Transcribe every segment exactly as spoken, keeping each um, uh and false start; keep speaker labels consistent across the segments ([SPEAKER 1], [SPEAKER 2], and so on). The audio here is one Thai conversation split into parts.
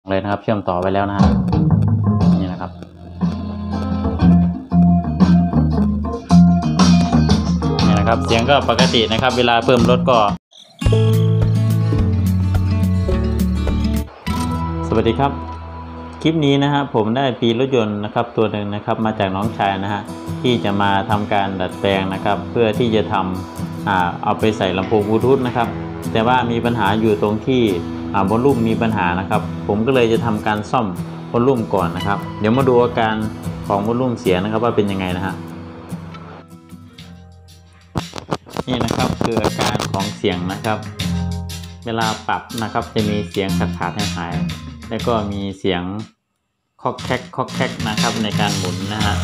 [SPEAKER 1] เลยนะครับเชื่อมต่อไปแล้วนะฮะนี่นะครับนี่นะครับเสียงก็ปกตินะครับเวลาเพิ่มลดก็สวัสดีครับคลิปนี้นะฮะผมได้ปีรถยนต์นะครับตัวหนึ่งนะครับมาจากน้องชายนะฮะที่จะมาทำการดัดแปลงนะครับเพื่อที่จะทำอ่าเอาไปใส่ลำโพงบลูทูธนะครับแต่ว่ามีปัญหาอยู่ตรงที่อ่าวอลลุ่มมีปัญหานะครับผมก็เลยจะทำการซ่อมวอลลุ่มก่อนนะครับเดี๋ยวมาดูอาการของวอลลุ่มเสียนะครับว่าเป็นยังไงนะฮะนี่นะครับคืออาการของเสียงนะครับเวลาปรับนะครับจะมีเสียงขาดขาดหายหายแล้วก็มีเสียงคอกแคกคอกแคกนะครับในการหมุนนะฮะ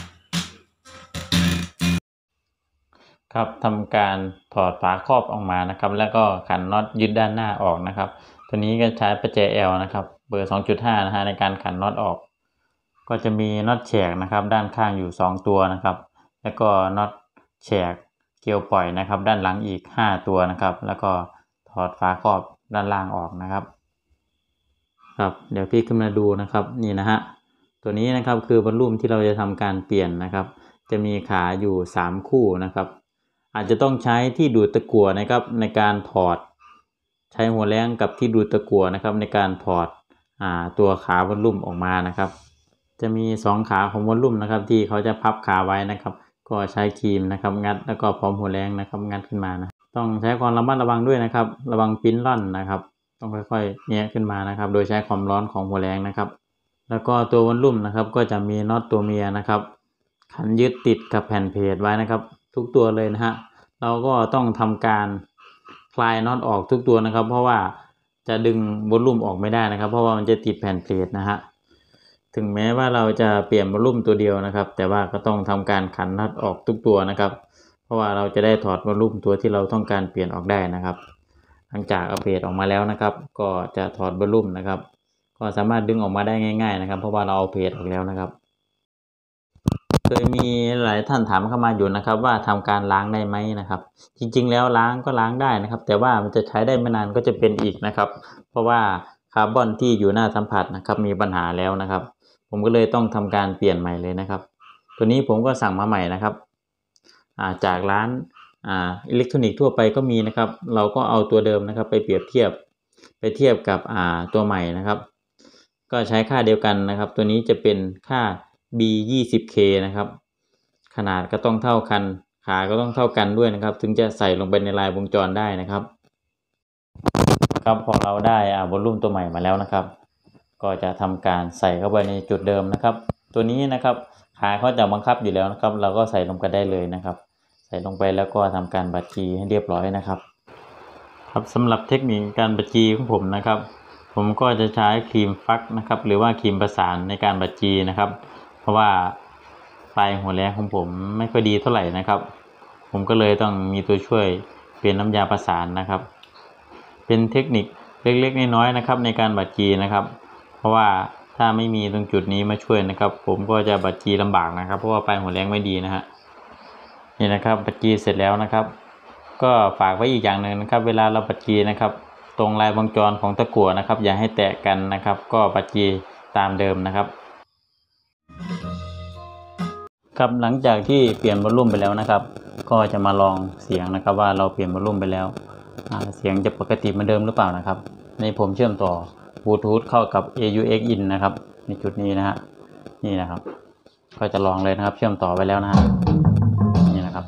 [SPEAKER 1] ครับทำการถอดฝาครอบออกมานะครับแล้วก็ขันน็อตยึดด้านหน้าออกนะครับตัวนี้ก็ใช้ประแจ แอล นะครับเบอร์ สองจุดห้า นะฮะในการขันน็อตออกก็จะมีน็อตแฉกนะครับด้านข้างอยู่สองตัวนะครับแล้วก็น็อตแฉกเกลียวปล่อยนะครับด้านหลังอีกห้าตัวนะครับแล้วก็ถอดฝาครอบด้านล่างออกนะครับครับเดี๋ยวพี่ขึ้นมาดูนะครับนี่นะฮะตัวนี้นะครับคือวอลลุ่มที่เราจะทำการเปลี่ยนนะครับจะมีขาอยู่สามคู่นะครับอาจจะต้องใช้ที่ดูดตะกั่วนะครับในการถอดใช้หัวแรงกับที่ดูดตะกั่วนะครับในการถอดอ่าตัวขาวอลลุ่มออกมานะครับจะมีสองขาของวอลลุ่มนะครับที่เขาจะพับขาไว้นะครับก็ใช้ครีมนะครับงัดแล้วก็พร้อมหัวแรงนะครับงัดขึ้นมานะต้องใช้ความระมัดระวังด้วยนะครับระวังปิ้นร่อนนะครับต้องค่อยๆแงะขึ้นมานะครับโดยใช้ความร้อนของหัวแรงนะครับแล้วก็ตัววอลลุ่มนะครับก็จะมีน็อตตัวเมียนะครับขันยึดติดกับแผ่นเพจไว้นะครับทุกตัวเลยนะฮะเราก็ต้องทำการคลายน็อตออกทุกตัวนะครับเพราะว่าจะดึงวอลลุ่มออกไม่ได้นะครับเพราะว่ามันจะติดแผ่นเพจนะฮะถึงแม้ว่าเราจะเปลี่ยนวอลลุ่มตัวเดียวนะครับแต่ว่าก็ต้องทำการขันน็อตออกทุกตัวนะครับเพราะว่าเราจะได้ถอดวอลลุ่มตัวที่เราต้องการเปลี่ยนออกได้นะครับหลังจากเอาเพจออกมาแล้วนะครับก็จะถอดวอลลุ่มนะครับก็สามารถดึงออกมาได้ง่ายๆนะครับเพราะว่าเราเอาเพจออกแล้วนะครับเคยมีหลายท่านถามเข้ามาอยู่นะครับว่าทำการล้างได้ไหมนะครับจริงๆแล้วล้างก็ล้างได้นะครับแต่ว่ามันจะใช้ได้ไม่นานก็จะเป็นอีกนะครับเพราะว่าคาร์บอนที่อยู่หน้าสัมผัสนะครับมีปัญหาแล้วนะครับผมก็เลยต้องทำการเปลี่ยนใหม่เลยนะครับตัวนี้ผมก็สั่งมาใหม่นะครับจากร้านอ่าอิเล็กทรอนิกส์ทั่วไปก็มีนะครับเราก็เอาตัวเดิมนะครับไปเปรียบเทียบไปเทียบกับอ่าตัวใหม่นะครับก็ใช้ค่าเดียวกันนะครับตัวนี้จะเป็นค่า บี ยี่สิบ เค นะครับขนาดก็ต้องเท่ากันขาก็ต้องเท่ากันด้วยนะครับถึงจะใส่ลงไปในลายวงจรได้นะครับครับพอเราได้อ่าวอลลุ่มตัวใหม่มาแล้วนะครับก็จะทำการใส่เข้าไปในจุดเดิมนะครับตัวนี้นะครับขาเขาจะบังคับอยู่แล้วนะครับเราก็ใส่ลงไปได้เลยนะครับใส่ลงไปแล้วก็ทำการบัดจีให้เรียบร้อยนะครับครับสำหรับเทคนิคการบัดจีของผมนะครับผมก็จะใช้ครีมฟักนะครับหรือว่าครีมประสานในการบัดจีนะครับเพราะว่าปลายหัวแรงของผมไม่ค่อยดีเท่าไหร่นะครับผมก็เลยต้องมีตัวช่วยเป็นน้ำยาประสานนะครับเป็นเทคนิคเล็กๆน้อยๆนะครับในการบัดจีนะครับเพราะว่าถ้าไม่มีตรงจุดนี้มาช่วยนะครับผมก็จะบัดจีลำบากนะครับเพราะว่าปลายหัวแรงไม่ดีนะฮะนี่นะครับบัดจีเสร็จแล้วนะครับก็ฝากไว้อีกอย่างหนึ่งนะครับเวลาเราบัดจีนะครับตรงลายวงจรของตะกั่วนะครับอย่าให้แตะกันนะครับก็บัดจีตามเดิมนะครับครับหลังจากที่เปลี่ยนวอลลุ่มไปแล้วนะครับก็จะมาลองเสียงนะครับว่าเราเปลี่ยนวอลลุ่มไปแล้วเสียงจะปกติเหมือนเดิมหรือเปล่านะครับในผมเชื่อมต่อบลูทูธเข้ากับ เอ ยู เอ็กซ์ in นะครับในจุดนี้นะฮะนี่นะครับก็จะลองเลยนะครับเชื่อมต่อไปแล้วนะฮะนี่นะครับ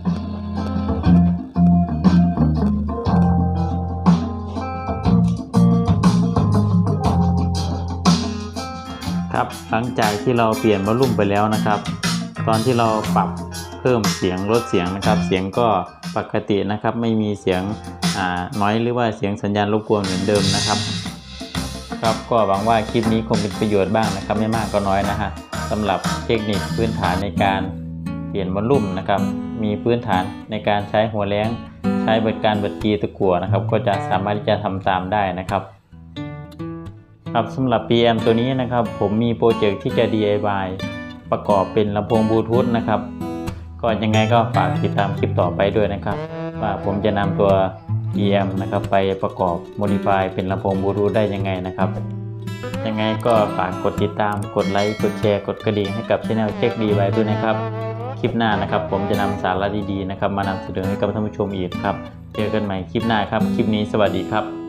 [SPEAKER 1] ครับหลังจากที่เราเปลี่ยนวอลลุ่มไปแล้วนะครับตอนที่เราปรับเพิ่มเสียงลดเสียงนะครับเสียงก็ปกตินะครับไม่มีเสียงอ่าน้อยหรือว่าเสียงสัญญาณรบกวนเหมือนเดิมนะครับครับก็หวังว่าคลิปนี้คงเป็นประโยชน์บ้างนะครับไม่มากก็น้อยนะฮะสำหรับเทคนิคพื้นฐานในการเปลี่ยนวอลลุ่มนะครับมีพื้นฐานในการใช้หัวแรงใช้บริการบัดจีตะกั่วนะครับก็จะสามารถที่จะทำตามได้นะครับครับสำหรับ พี เอ็ม ตัวนี้นะครับผมมีโปรเจกต์ที่จะ ดี ไอ วาย ประกอบเป็นลำโพงบลูทูธนะครับก็ยังไงก็ฝากติดตามคลิปต่อไปด้วยนะครับว่าผมจะนำตัว พี เอ็ม นะครับไปประกอบ modify เป็นลำโพงบลูทูธได้ยังไงนะครับยังไงก็ฝากกดติดตามกดไลค์กดแชร์กดกระดิ่งให้กับช่องเทคดีไว้ด้วยนะครับคลิปหน้านะครับผมจะนำสาระดีๆนะครับมานำเสนอให้กับท่านผู้ชมอีกครับเจอกันใหม่คลิปหน้าครับคลิปนี้สวัสดีครับ